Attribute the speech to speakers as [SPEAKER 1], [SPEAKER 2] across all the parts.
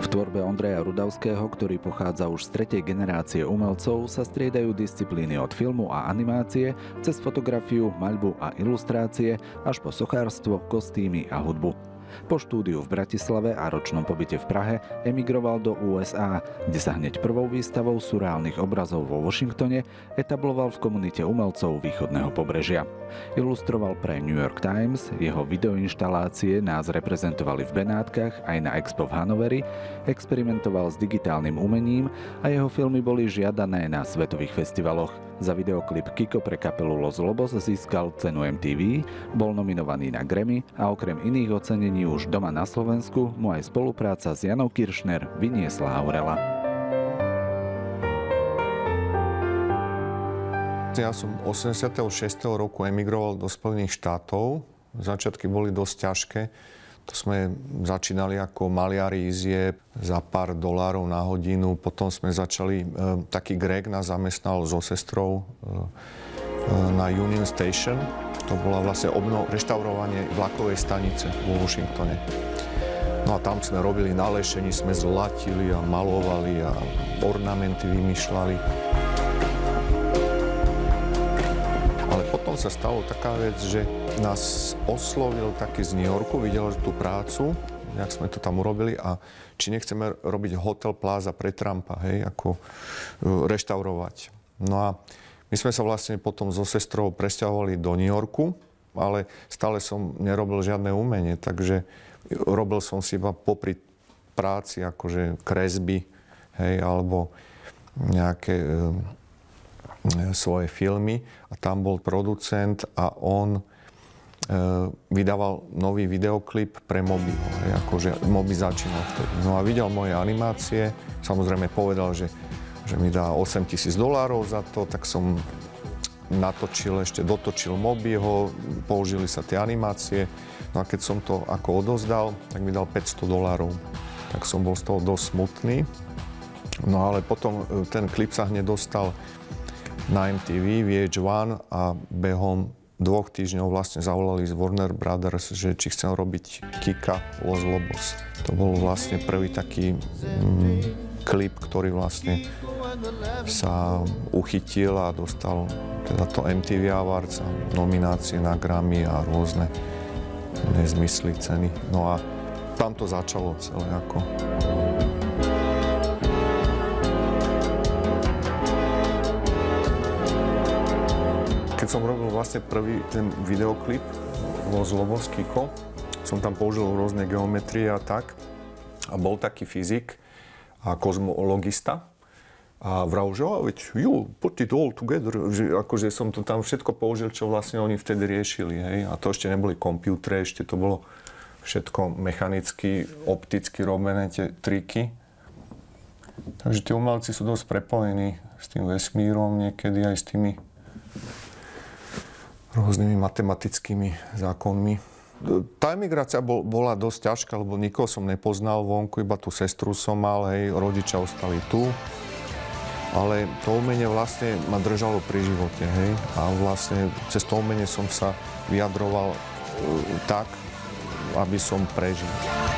[SPEAKER 1] V tvorbe Ondreja Rudavského, ktorý pochádza už z tretej generácie umelcov, sa striedajú disciplíny od filmu a animácie cez fotografiu, maľbu a ilustrácie až po sochárstvo, kostýmy a hudbu. Po štúdiu v Bratislave a ročnom pobyte v Prahe emigroval do USA, kde sa hneď prvou výstavou surreálnych obrazov vo Washingtone etabloval v komunite umelcov východného pobrežia. Ilustroval pre New York Times, jeho videoinštalácie nás reprezentovali v Benátkach aj na Expo v Hannoveri, experimentoval s digitálnym umením a jeho filmy boli žiadané na svetových festivaloch. Za videoklip Kiko pre kapelu Los Lobos získal cenu MTV, bol nominovaný na Grammy a okrem iných ocenení už doma na Slovensku mu aj spolupráca s Janou Kiršner vyniesla Aurela.
[SPEAKER 2] Ja som 86. roku emigroval do Spojených štátov. Začiatky boli dosť ťažké. To sme začínali ako maliari izieb za pár dolárov na hodinu. Potom sme začali, taký Greg nás zamestnal so sestrou na Union Station. To bola vlastne reštaurovanie vlakovej stanice vo Washingtone. No a tam sme robili na lešení, sme zlatili a malovali a ornamenty vymýšľali. Ale potom sa stalo taká vec, že nás oslovil taký z New Yorku, videl tú prácu, jak sme to tam urobili a či nechceme robiť Hotel Plaza pre Trumpa, hej, ako reštaurovať. No a my sme sa vlastne potom so sestrou presťahovali do New Yorku, ale stále som nerobil žiadne umenie, takže robil som si iba popri práci, akože kresby, hej, alebo nejaké svoje filmy a tam bol producent a on vydával nový videoklip pre Mobyho, akože Moby začínal vtedy. No a videl moje animácie, samozrejme povedal, že mi dá $8,000 za to, tak som dotočil Mobyho, použili sa tie animácie, no a keď som to ako odozdal, tak mi dal $500. Tak som bol z toho dosť smutný. No ale potom ten klip sa hneď dostal na MTV, VH1 a behom 2 týždňov vlastne zavolali z Warner Brothers, že či chcem robiť Kika Los Lobos. To bol vlastne prvý taký klip, ktorý vlastne sa uchytil a dostal teda to MTV Awards a nominácie na Grammy a rôzne nezmysly, ceny. No a tam to začalo celé ako. Keď som robil vlastne prvý ten videoklip Los Lobos Kiko, som tam použil rôzne geometrie a tak. A bol taký fyzik a kozmologista. A vravel, že veď you put it all together. Že, akože som to tam všetko použil, čo vlastne oni vtedy riešili. Hej? A to ešte neboli počítače, ešte to bolo všetko mechanicky, opticky robené, tie triky. Takže tí umelci sú dosť prepojení s tým vesmírom, niekedy aj s tými rôznymi matematickými zákonmi. Tá emigrácia bola dosť ťažká, lebo nikoho som nepoznal vonku, iba tú sestru som mal, hej, rodičia ostali tu. Ale to umenie vlastne ma držalo pri živote, hej. A vlastne cez to umenie som sa vyjadroval tak, aby som prežil.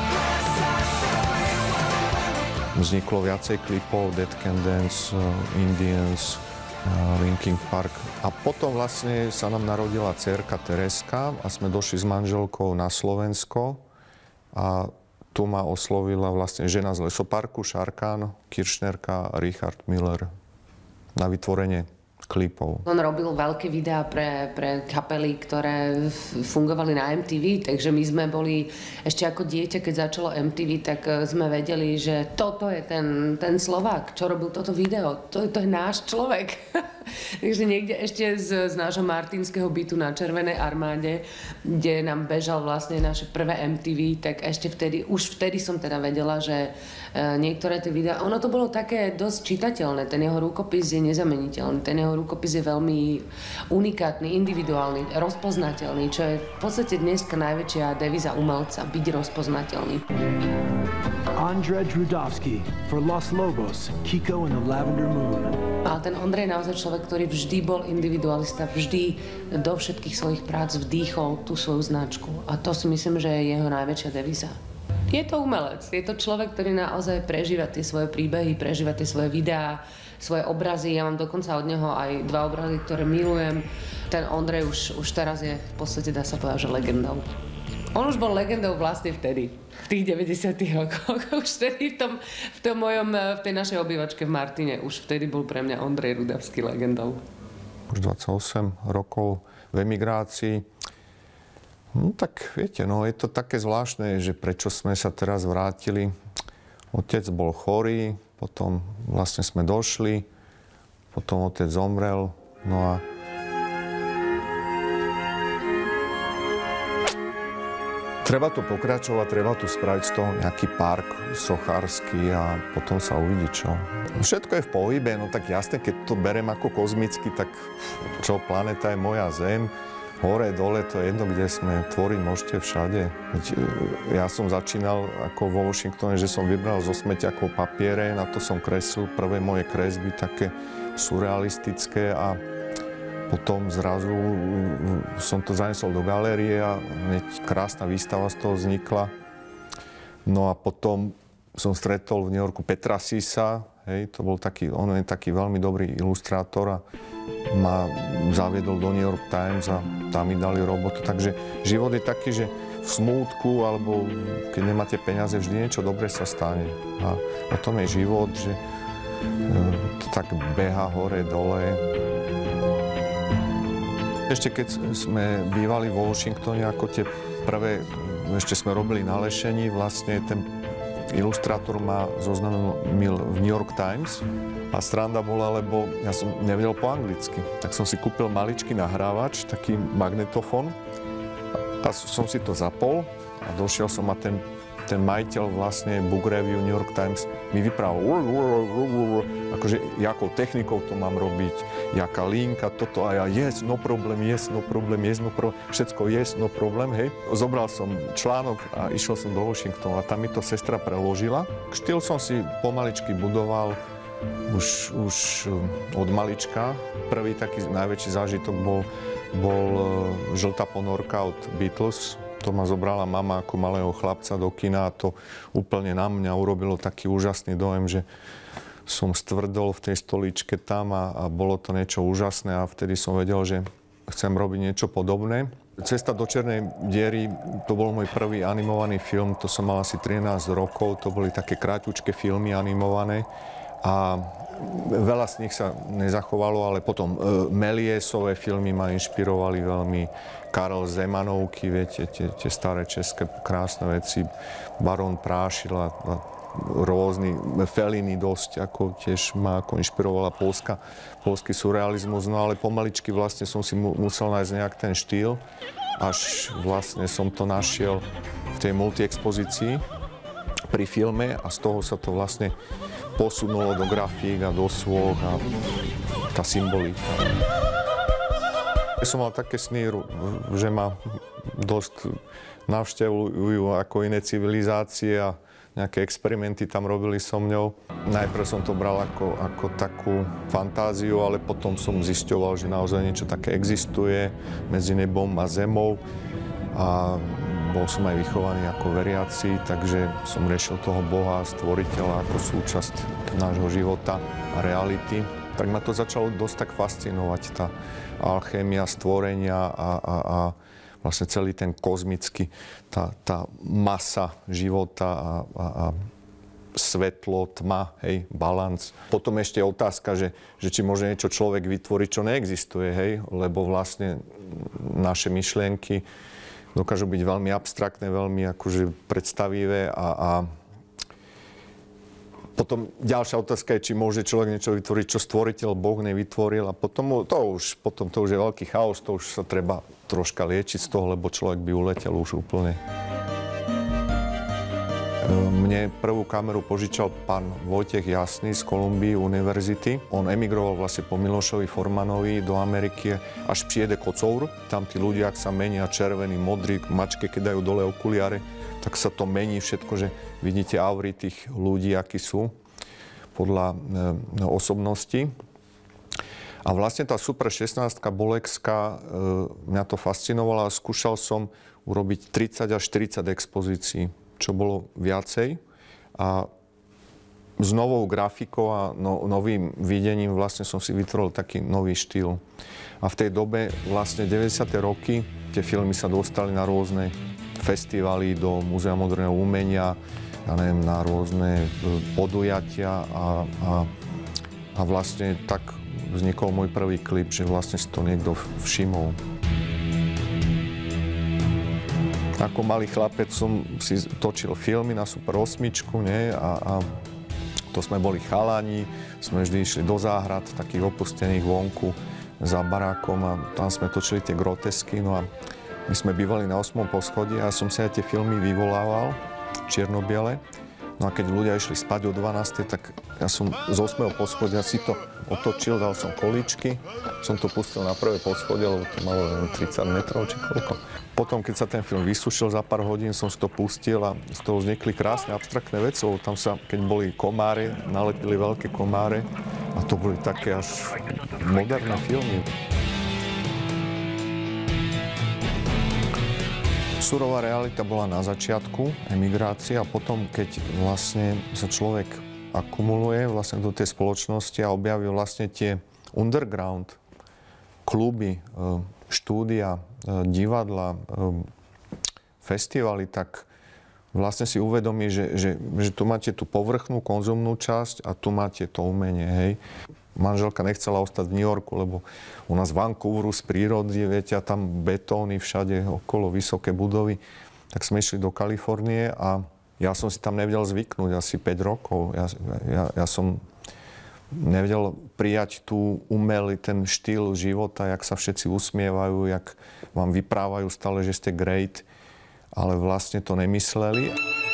[SPEAKER 2] Vzniklo viacej klipov, Dead Can Dance, Indians, Linkin Park. A potom vlastne sa nám narodila dcérka Tereska a sme došli s manželkou na Slovensko a tu ma oslovila vlastne žena z lesoparku, Šarkán, Kiršnerka a Richard Miller na vytvorenie klipov.
[SPEAKER 3] On robil veľké videá pre kapely, ktoré fungovali na MTV, takže my sme boli ešte ako dieťa, keď začalo MTV, tak sme vedeli, že toto je ten Slovák, čo robil toto video, to je náš človek. Takže niekde ešte z nášho martinského bytu na Červenej armáde, kde nám bežal vlastne naše prvé MTV, tak ešte už vtedy som teda vedela, že niektoré tie videá, ono to bolo také dosť čitateľné, ten jeho rukopis je nezameniteľný, ten jeho rukopis je veľmi unikátny, individuálny, rozpoznateľný, čo je v podstate dneska najväčšia devíza umelca, byť rozpoznateľný.
[SPEAKER 4] Ondrej Rudavský for Los Lobos, Kiko and the Lavender Moon.
[SPEAKER 3] A ten Ondrej je naozaj človek, ktorý vždy bol individualista, vždy do všetkých svojich prác vdýchol tú svoju značku. A to si myslím, že je jeho najväčšia devíza. Je to umelec. Je to človek, ktorý naozaj prežíva tie svoje príbehy, prežíva tie svoje videá, svoje obrazy. Ja mám dokonca od neho aj 2 obrazy, ktoré milujem. Ten Ondrej už teraz je v podstate, dá sa povedať, že legendou. On už bol legendou vlastne vtedy, v tých 90. rokoch. Už vtedy v tej našej obývačke v Martine, už vtedy bol pre mňa Ondrej Rudavský legendou.
[SPEAKER 2] Už 28 rokov v emigrácii. No tak viete, je to také zvláštne, že prečo sme sa teraz vrátili. Otec bol chorý, potom vlastne sme došli, potom otec zomrel, no a treba to pokračovať, treba tu spraviť z toho nejaký park sochársky a potom sa uvidí čo. Všetko je v pohybe, no tak jasne, keď to berem ako kozmicky, tak čo, planéta je moja Zem, hore, dole, to je jedno, kde sme, tvoriť môžete všade. Ja som začínal ako vo Washingtone, že som vybral zo smeťakov papiere, na to som kreslil prvé moje kresby, také surrealistické a potom zrazu som to zanesol do galérie a hneď krásna výstava z toho vznikla. No a potom som stretol v New Yorku Petra Sisa, to bol on je taký veľmi dobrý ilustrátor a ma zaviedol do New York Times a tam mi dali robotu. Takže život je taký, že v smútku alebo keď nemáte peniaze, vždy niečo dobré sa stane. A o tom je život, že to tak beha hore, dole. Ešte keď sme bývali vo Washingtone, ako tie prvé, ešte sme robili na lešení, vlastne ten ilustrátor ma zoznamil v New York Times a sranda bola, lebo ja som nevedel po anglicky. Tak som si kúpil maličký nahrávač, taký magnetofón a som si to zapol a došiel som a ten majiteľ vlastne Book Review New York Times mi vyprával akože jakou technikou to mám robiť, jaká linka, toto a ja yes, no problem, všetko yes, no problem, hej. Zobral som článok a išiel som do Washingtonu a tam mi to sestra preložila. Štýl som si pomaličky budoval už od malička. Prvý taký najväčší zážitok bol Žltá ponorka od Beatles. To ma zobrala mama ako malého chlapca do kina a to úplne na mňa urobilo taký úžasný dojem, že som stvrdol v tej stoličke tam a bolo to niečo úžasné a vtedy som vedel, že chcem robiť niečo podobné. Cesta do černej diery, to bol môj prvý animovaný film, to som mal asi 13 rokov, to boli také kráťučké filmy animované a veľa z nich sa nezachovalo, ale potom Méliésové filmy ma inšpirovali veľmi. Karel Zemanovky, viete, tie staré české krásne veci. Barón Prášil a rôzny. Fellini dosť, ako tiež ma inšpirovala poľský surrealizmus. No ale pomaličky vlastne som si musel nájsť nejak ten štýl. Až vlastne som to našiel v tej multiexpozícii pri filme a z toho sa to vlastne posunulo do grafík a do sôch a tá symbolika. Ja som mal také sny, že ma dosť navštevujú ako iné civilizácie a nejaké experimenty tam robili so mňou. Najprv som to bral ako takú fantáziu, ale potom som zisťoval, že naozaj niečo také existuje medzi nebom a zemou. A bol som aj vychovaný ako veriaci, takže som riešil toho Boha, stvoriteľa ako súčasť nášho života a reality. Tak ma to začalo dosť tak fascinovať, tá alchémia stvorenia a vlastne celý ten kozmický, tá masa života a svetlo, tma, hej, balans. Potom ešte otázka, že či môže niečo človek vytvoriť, čo neexistuje, hej, lebo vlastne naše myšlienky dokážu byť veľmi abstraktné, veľmi akože predstavivé a potom ďalšia otázka je, či môže človek niečo vytvoriť, čo stvoriteľ Boh nevytvoril a potom to už je veľký chaos, to už sa treba troška liečiť z toho, lebo človek by uletel už úplne. Mne prvú kameru požičal pán Vojtech Jasný z Columbia univerzity. On emigroval vlastne po Milošovi Formanovi do Ameriky, až přijede kocour. Tam tí ľudia, ak sa menia červený, modrý, mačke, keď dajú dole okuliare, tak sa to mení všetko, že vidíte aury tých ľudí, akí sú podľa osobnosti. A vlastne tá Super 16 Bolekská, mňa to fascinovalo a skúšal som urobiť 30 až 40 expozícií. čo bolo viacej. A s novou grafikou a novým videním vlastne som si vytvoril taký nový štýl. A v tej dobe, vlastne 90. roky, tie filmy sa dostali na rôzne festivaly, do Múzea moderného umenia, ja neviem, na rôzne podujatia a vlastne tak vznikol môj prvý klip, že vlastne si to niekto všimol. Ako malý chlapec som si točil filmy na Super 8, nie? A to sme boli chalani, sme vždy išli do záhrad, takých opustených vonku za barákom a tam sme točili tie grotesky. No a my sme bývali na 8. poschodí a ja som si aj tie filmy vyvolával, čierno-biele. No a keď ľudia išli spať o 12, tak ja som z 8. poschodia si to otočil, dal som kolíčky, som to pustil na prvé poschodie, lebo to malo 30 metrov či koľko. Potom, keď sa ten film vysušil za pár hodín, som si to pustil a z toho vznikli krásne abstraktné veci. Tam sa, keď boli komáre, nalepili veľké komáre a to boli také až moderné filmy. Surová realita bola na začiatku emigrácie a potom, keď vlastne sa človek akumuluje vlastne do tej spoločnosti a objaví vlastne tie underground kluby, štúdia, divadla, festivaly, tak vlastne si uvedomí, že tu máte tú povrchnú konzumnú časť a tu máte to umenie, hej. Manželka nechcela ostať v New Yorku, lebo u nás v Vancouveru z prírody, viete, a tam betóny všade okolo, vysoké budovy, tak sme išli do Kalifornie a ja som si tam nevedel zvyknúť asi 5 rokov. Ja som nevedel prijať tú ten štýl života, jak sa všetci usmievajú, jak vám vyprávajú stále, že ste great, ale vlastne to nemysleli.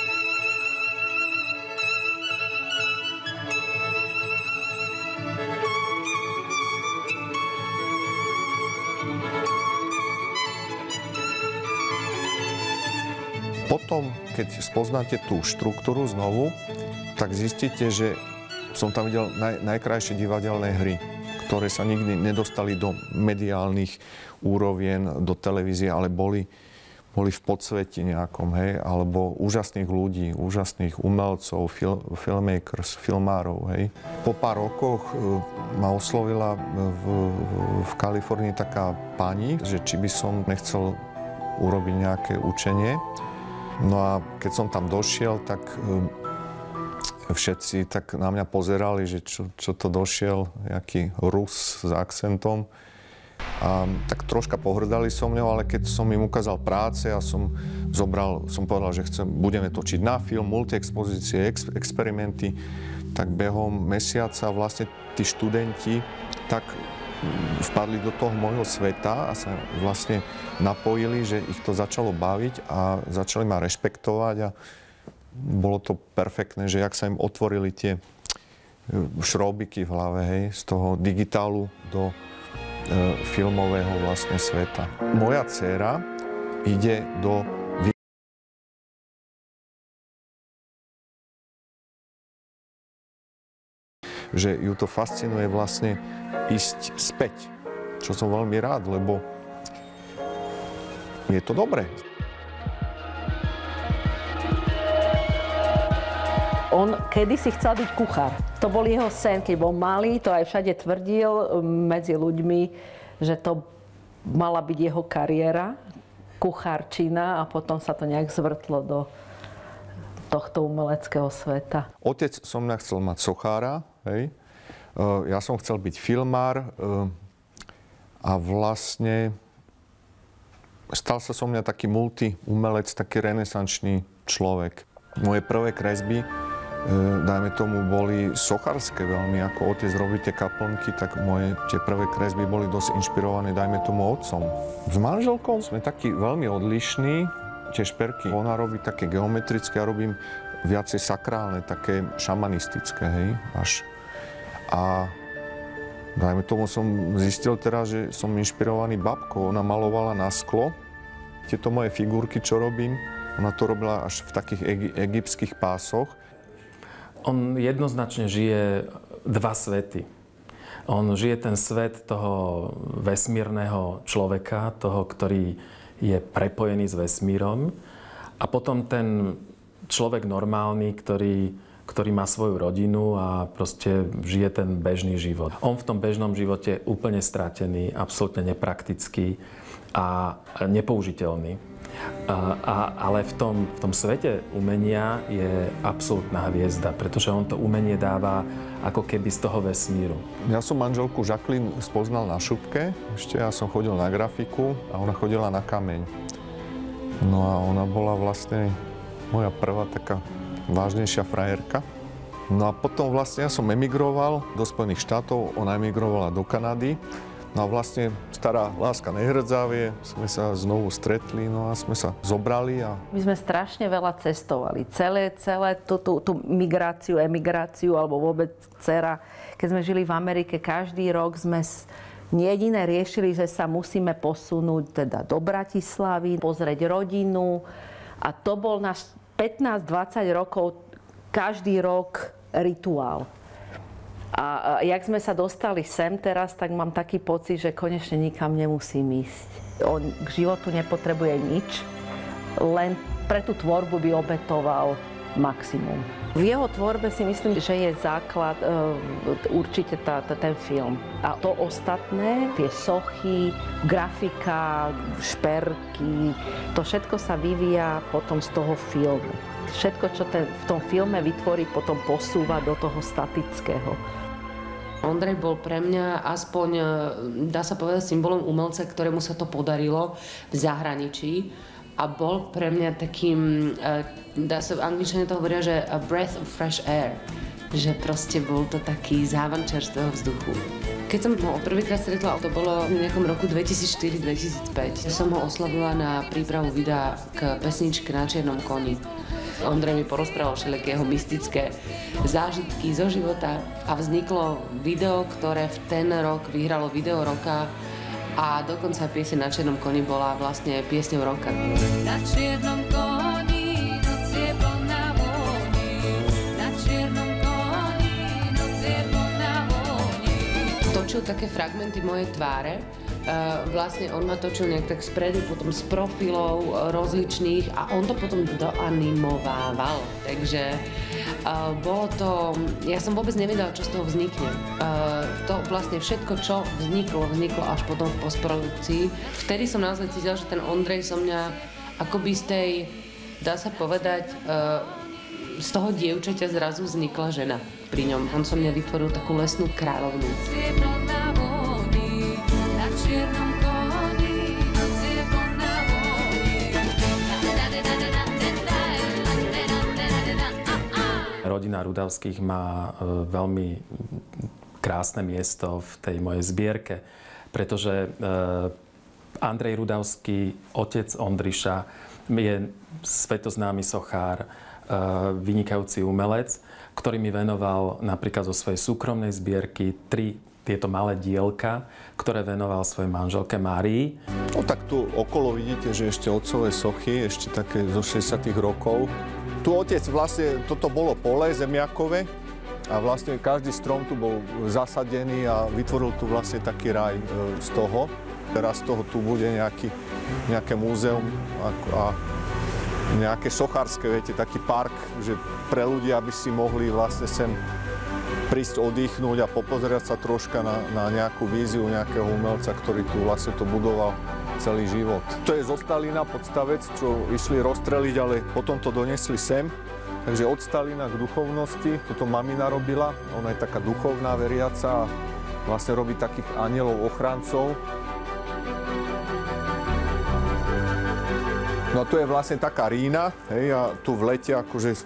[SPEAKER 2] Potom, keď spoznáte tú štruktúru znovu, tak zistíte, že som tam videl najkrajšie divadelné hry, ktoré sa nikdy nedostali do mediálnych úrovien, do televízie, ale boli v podsveti nejakom, hej, alebo úžasných ľudí, úžasných umelcov, filmmakers, filmárov, hej. Po pár rokoch ma oslovila v Kalifornii taká pani, že či by som nechcel urobiť nejaké učenie. No a keď som tam došiel, tak všetci tak na mňa pozerali, že čo to došiel, nejaký Rus s akcentom. A tak troška pohrdali so mňou, ale keď som im ukázal práce a som povedal, že budeme točiť na film, multiexpozície, experimenty, tak behom mesiaca vlastne tí študenti tak vpadli do toho môjho sveta a sa vlastne napojili, že ich to začalo baviť a začali ma rešpektovať a bolo to perfektné, že jak sa im otvorili tie šrobiky v hlave, hej, z toho digitálu do filmového vlastne sveta. Moja dcéra ide do že ju to fascinuje vlastne ísť späť, čo som veľmi rád, lebo je to dobré.
[SPEAKER 5] On kedysi chcel byť kuchár. To bol jeho sen, keď bol malý, to aj všade tvrdil medzi ľuďmi, že to mala byť jeho kariéra, kuchárčina, a potom sa to nejak zvrtlo do tohto umeleckého sveta.
[SPEAKER 2] Otec som nechcel mať sochára, hej. Ja som chcel byť filmár a vlastne stal sa so mňa taký multiumelec, taký renesančný človek. Moje prvé kresby, dajme tomu, boli sochárske veľmi. Ako otec robí tie kaplnky, tak moje tie prvé kresby boli dosť inšpirované, dajme tomu, otcom. S manželkou sme takí veľmi odlišní. Tie šperky, ona robí také geometrické, ja robím viacej sakrálne, také šamanistické, hej, až. A dajme tomu, som zistil teraz, že som inšpirovaný babkou. Ona malovala na sklo. Tieto moje figurky, čo robím, ona to robila až v takých egyptských pásoch.
[SPEAKER 6] On jednoznačne žije dva svety. On žije ten svet toho vesmírneho človeka, toho, ktorý je prepojený s vesmírom. A potom ten človek normálny, ktorý má svoju rodinu a proste žije ten bežný život. On v tom bežnom živote je úplne stratený, absolútne nepraktický a nepoužiteľný. Ale v tom svete umenia je absolútna hviezda, pretože on to umenie dáva ako keby z toho vesmíru.
[SPEAKER 2] Ja som manželku Jacqueline spoznal na šupke, ešte ja som chodil na grafiku a ona chodila na kameň. No a ona bola vlastne moja prvá taká vážnejšia frajerka. No a potom vlastne ja som emigroval do Spojených štátov, ona emigrovala do Kanady. No a vlastne stará láska nehrdzavie, sme sa znovu stretli, no a sme sa zobrali.
[SPEAKER 5] My sme strašne veľa cestovali. Celé tú migráciu, emigráciu, alebo vôbec dcera. Keď sme žili v Amerike, každý rok sme jediné riešili, že sa musíme posunúť teda do Bratislavy, pozrieť rodinu. A to bol náš 15-20 rokov, každý rok rituál. A jak sme sa dostali sem teraz, tak mám taký pocit, že konečne nikam nemusím ísť. On k životu nepotrebuje nič, len pre tú tvorbu by obetoval maximum. V jeho tvorbe si myslím, že je základ určite ten film. A to ostatné, tie sochy, grafika, šperky, to všetko sa vyvíja potom z toho filmu. Všetko, čo v tom filme vytvorí, potom posúva do toho statického.
[SPEAKER 3] Ondrej bol pre mňa aspoň, dá sa povedať, symbolom umelca, ktorému sa to podarilo v zahraničí. A bol pre mňa takým, v angličtine to hovoria, že a breath of fresh air. Že proste bol to taký závan čerstvého vzduchu. Keď som ho prvýkrát stretla, to bolo v nejakom roku 2004-2005. Som ho oslavila na prípravu videa k pesničke Na čiernom koni. Ondrej mi porozprával všelijaké jeho mystické zážitky zo života a vzniklo video, ktoré v ten rok vyhralo video roka a dokonca pieseň Na čiernom koni bola vlastne piesňou roka. Na čiernom koni noc je plná vôni, na čiernom koni noc je plná vôni. Točil také fragmenty mojej tváre. Vlastne on ma točil nejak tak spredu, potom z profilov rozličných a on to potom doanimovával. Takže bolo to... Ja som vôbec nevedela, čo z toho vznikne. To vlastne všetko, čo vzniklo až potom v postprodukcii. Vtedy som naozaj cítila, že ten Ondrej so mňa akoby z tej, dá sa povedať, z toho dievčaťa zrazu vznikla žena pri ňom. On so mňa vytvoril takú lesnú kráľovnú.
[SPEAKER 6] Rodina Rudavských má veľmi krásne miesto v tej mojej zbierke, pretože Andrej Rudavský, otec Ondriša, je svetoznámy sochár, vynikajúci umelec, ktorý mi venoval napríklad zo svojej súkromnej zbierky 3 tieto malé dielka, ktoré venoval svojej manželke Márii.
[SPEAKER 2] No tak tu okolo vidíte, že ešte otcové sochy, ešte také zo 60. rokov. Tu otec vlastne, toto bolo pole zemiakové a vlastne každý strom tu bol zasadený a vytvoril tu vlastne taký raj z toho. Teraz z toho tu bude nejaké múzeum a nejaké sochárske, viete, taký park, že pre ľudí, aby si mohli vlastne sem prísť oddychnúť a popozerať sa troška na nejakú víziu nejakého umelca, ktorý tu vlastne to budoval celý život. To je zo Stalina podstavec, čo išli rozstreliť, ale potom to donesli sem. Takže od Stalina k duchovnosti, toto mamina robila, ona je taká duchovná veriaca a vlastne robí takých anielov ochrancov. No a tu je vlastne taká rína, hej, a tu v lete akože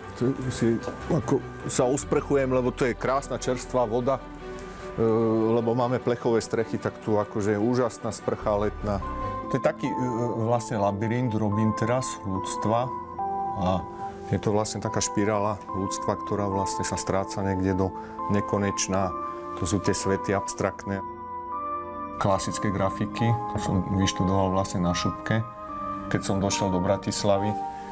[SPEAKER 2] sa usprchujem, lebo to je krásna čerstvá voda, lebo máme plechové strechy, tak tu akože je úžasná sprcha letná. To je taký vlastne labyrint, robím teraz, ľudstva a je to vlastne taká špirála ľudstva, ktorá vlastne sa stráca niekde do nekonečná. To sú tie svety abstraktné. Klasické grafiky, to som vyštudoval vlastne na šupke. Keď som došiel do Bratislavy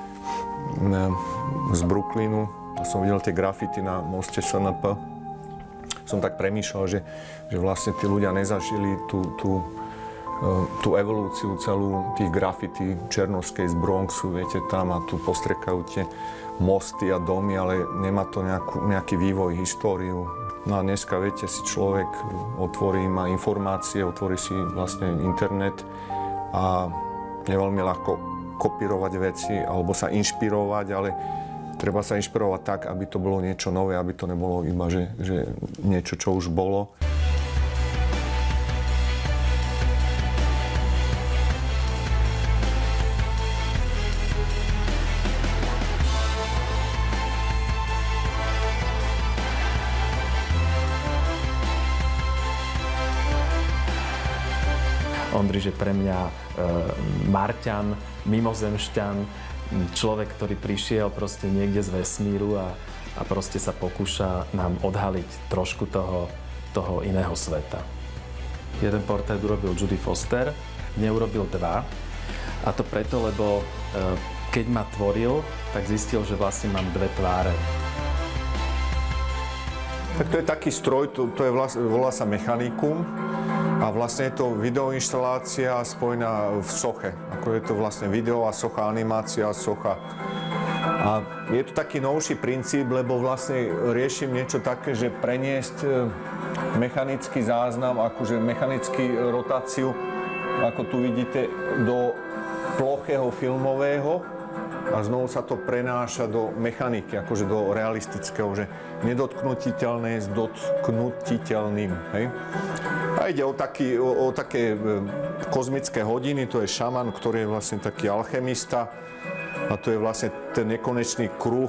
[SPEAKER 2] z Brooklynu a som videl tie grafity na moste SNP, som tak premýšľal, že vlastne tí ľudia nezažili tú tú evolúciu celú tých graffiti černošskej z Bronxu, viete, tam a tu postrekajú tie mosty a domy, ale nemá to nejaký vývoj, históriu. No a dneska, viete, si človek otvorí, má informácie, otvorí si vlastne internet a je veľmi ľahko kopírovať veci alebo sa inšpirovať, ale treba sa inšpirovať tak, aby to bolo niečo nové, aby to nebolo iba, že niečo, čo už bolo.
[SPEAKER 6] Ondri, že pre mňa Marťan, mimozemšťan, človek, ktorý prišiel proste niekde z vesmíru a proste sa pokúša nám odhaliť trošku toho iného sveta. Jeden portrét urobil Judy Foster, neurobil dva. A to preto, lebo keď ma tvoril, tak zistil, že vlastne mám dve tváre.
[SPEAKER 2] Tak to je taký stroj, to je volá sa Mechanikum. A vlastne je to videoinštalácia spojená v soche. Ako je to vlastne videová socha, animácia, socha. A je to taký novší princíp, lebo vlastne riešim niečo také, že preniesť mechanický záznam, akože mechanickú rotáciu, ako tu vidíte, do plochého filmového a znovu sa to prenáša do mechaniky, akože do realistického, že nedotknutiteľné s dotknutiteľným. Hej? A ide o také kozmické hodiny, to je šaman, ktorý je vlastne taký alchemista a to je vlastne ten nekonečný kruh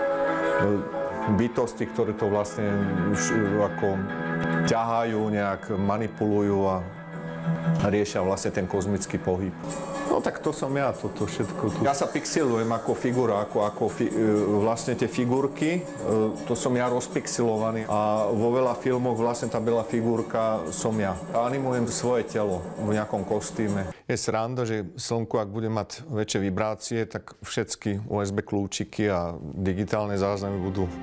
[SPEAKER 2] bytosti, ktoré to vlastne ako ťahajú, nejak manipulujú a riešia vlastne ten kozmický pohyb. No tak to som ja, toto všetko. Ja sa pixelujem ako figura, vlastne tie figurky, to som ja rozpixelovaný a vo veľa filmoch vlastne tá biela figurka som ja. Animujem svoje telo v nejakom kostýme. Je sranda, že slnko, ak bude mať väčšie vibrácie, tak všetky USB kľúčiky a digitálne záznamy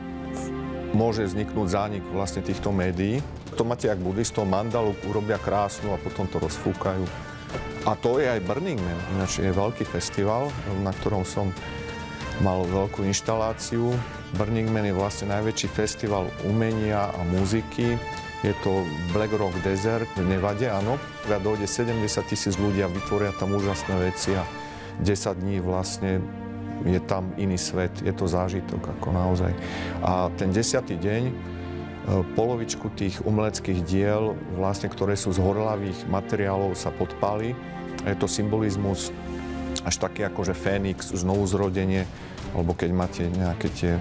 [SPEAKER 2] môže vzniknúť zánik vlastne týchto médií. To máte, ak budistov, mandalu urobia krásnu a potom to rozfúkajú. A to je aj Burning Man, ináč je veľký festival, na ktorom som mal veľkú inštaláciu. Burning Man je vlastne najväčší festival umenia a muziky. Je to Black Rock Desert v Nevade, áno. Dojde 70,000 ľudí a vytvoria tam úžasné veci a 10 dní vlastne je tam iný svet, je to zážitok ako naozaj. A ten 10. deň polovičku tých umeleckých diel, vlastne, ktoré sú z horľavých materiálov, sa podpáli. Je to symbolizmus až taký akože Fénix, znovuzrodenie, alebo keď máte nejaké tie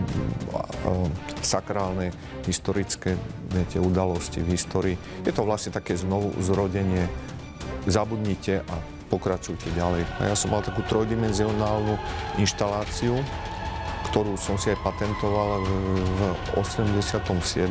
[SPEAKER 2] sakrálne, historické, viete, udalosti v histórii. Je to vlastne také znovuzrodenie. Zabudnite a pokračujte ďalej. A ja som mal takú trojdimenzionálnu inštaláciu, ktorú som si aj patentoval v 87.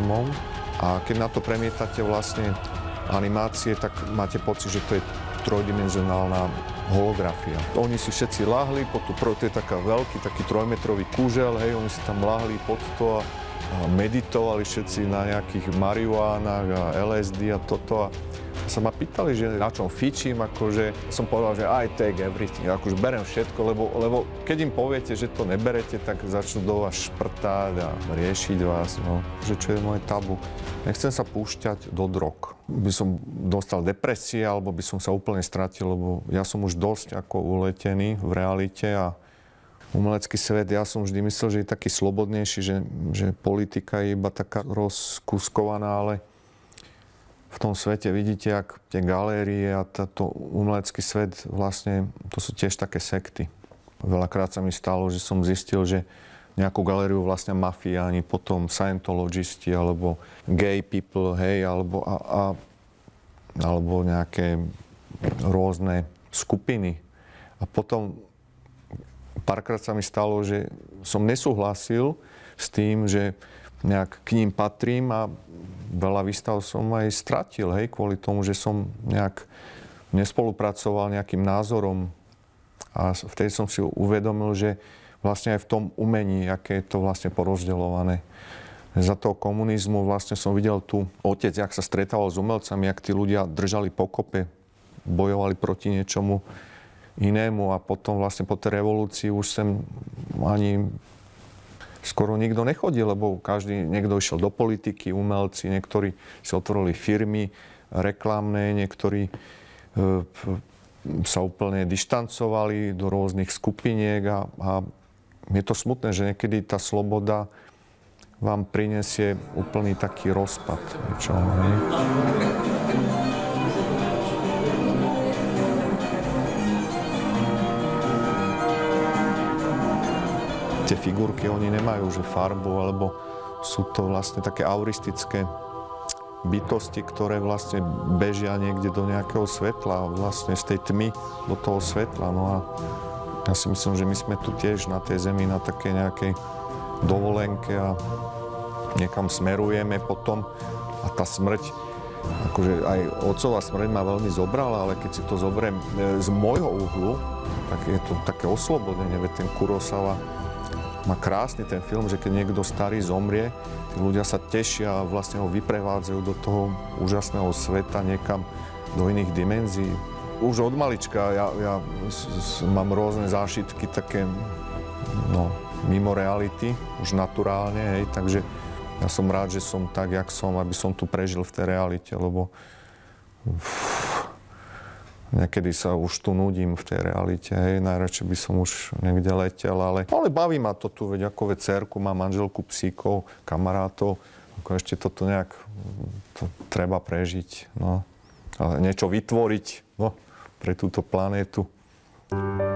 [SPEAKER 2] A keď na to premietate vlastne animácie, tak máte pocit, že to je trojdimenzionálna holografia. Oni si všetci lahli, to je taký 3-metrový kúžel, hej, oni si tam lahli pod to a meditovali všetci na nejakých marihuánach a LSD a toto. A sa ma pýtali, že na čom fičím, akože som povedal, že I take everything, akože berem všetko, lebo keď im poviete, že to neberete, tak začnú do vás šprtať a riešiť vás, no, že čo je moje tabu. Nechcem sa púšťať do drog. By som dostal depresie, alebo by som sa úplne stratil, lebo ja som už dosť ako uletený v realite a umelecký svet, ja som vždy myslel, že je taký slobodnejší, že politika je iba taká rozkuskovaná, ale v tom svete vidíte, jak tie galérie a táto umelecký svet vlastne, to sú tiež také sekty. Veľakrát sa mi stalo, že som zistil, že nejakú galériu vlastne mafiáni, potom Scientologisti, alebo gay people, hej, alebo nejaké rôzne skupiny. A potom párkrát sa mi stalo, že som nesúhlasil s tým, že nejak k ním patrím a veľa výstav som aj stratil, hej, kvôli tomu, že som nejak nespolupracoval nejakým názorom. A vtedy som si uvedomil, že vlastne aj v tom umení, aké je to vlastne porozdeľované. Za toho komunizmu vlastne som videl tu otec, jak sa stretával s umelcami, jak tí ľudia držali pokope bojovali proti niečomu inému a potom vlastne po tej revolúcii už sem ani skoro nikto nechodil, lebo niekto išiel do politiky, umelci, niektorí si otvorili firmy reklamné, niektorí sa úplne dištancovali do rôznych skupiniek a je to smutné, že niekedy tá sloboda vám prinesie úplný taký rozpad. Tie figurky, oni nemajú že farbu, alebo sú to vlastne také auristické bytosti, ktoré vlastne bežia niekde do nejakého svetla, vlastne z tej tmy do toho svetla. No a ja si myslím, že my sme tu tiež na tej zemi na takej nejakej dovolenke a niekam smerujeme potom a tá smrť, akože aj otcová smrť ma veľmi zobrala, ale keď si to zoberiem z môjho uhlu, tak je to také oslobodenie, veď ten Kurosawa má krásny ten film, že keď niekto starý zomrie, tí ľudia sa tešia a vlastne ho vyprevádzajú do toho úžasného sveta niekam do iných dimenzií. Už od malička ja mám rôzne zážitky také, mimo reality, už naturálne, hej, takže ja som rád, že som tak, jak som, aby som tu prežil v tej realite, lebo niekedy sa už tu nudím v tej realite, hej, najradšej by som už niekde letel, ale baví ma to tu, veď ako dcerku, mám manželku, psíkov, kamarátov, ako ešte toto nejak treba prežiť, no, a niečo vytvoriť, pre túto planétu.